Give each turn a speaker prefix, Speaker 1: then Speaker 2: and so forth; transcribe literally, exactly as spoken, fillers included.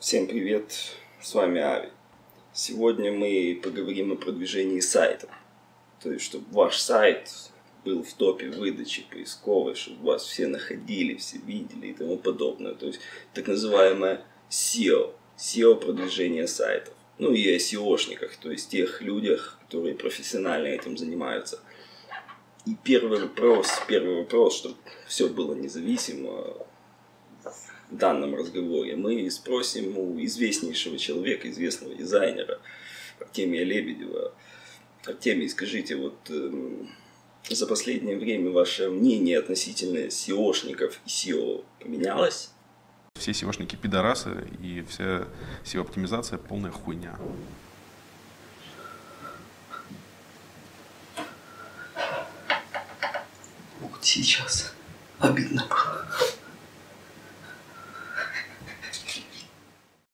Speaker 1: Всем привет, с вами Ави. Сегодня мы поговорим о продвижении сайта. То есть, чтобы ваш сайт был в топе выдачи поисковой, чтобы вас все находили, все видели и тому подобное. То есть, так называемое сео, сео продвижение сайтов. Ну и о сеошниках, то есть тех людях, которые профессионально этим занимаются. И первый вопрос, первый вопрос, чтобы все было независимо в данном разговоре, мы спросим у известнейшего человека, известного дизайнера Артемия Лебедева. Артемий, скажите, вот э, за последнее время ваше мнение относительно сеошников и сео поменялось?
Speaker 2: Все сеошники пидорасы, и вся сео-оптимизация полная хуйня.
Speaker 1: Вот сейчас обидно было.